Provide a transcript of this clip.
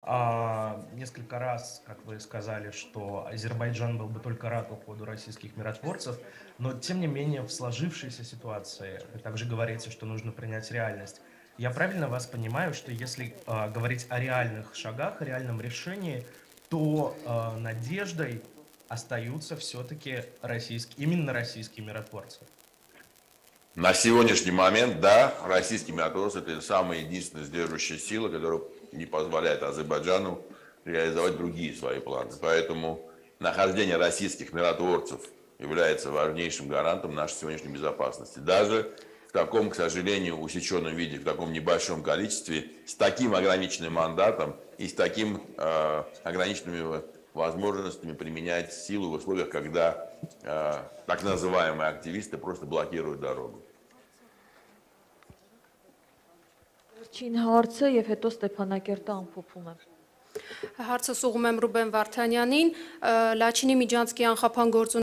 Несколько раз, как вы сказали, что Азербайджан был бы только рад уходу российских миротворцев, но тем не менее в сложившейся ситуации вы также говорите, что нужно принять реальность. Я правильно вас понимаю, что если говорить о реальных шагах, о реальном решении, то надеждой остаются все-таки именно российские миротворцы? На сегодняшний момент, да, российский миротворцы — это самая единственная сдерживающая сила, которая не позволяет Азербайджану реализовать другие свои планы. Поэтому нахождение российских миротворцев является важнейшим гарантом нашей сегодняшней безопасности. Даже в таком, к сожалению, усеченном виде, в таком небольшом количестве, с таким ограниченным мандатом и с таким ограниченными возможностями применять силу в условиях, когда так называемые активисты просто блокируют дорогу. Վերջին հարցը եւ հետո Ստեփանակերտը ամփոփում եմ։ Հարցը ուղղում եմ Ռուբեն Վարդանյանին, Լաչինի միջանցքի անխափան գործունեության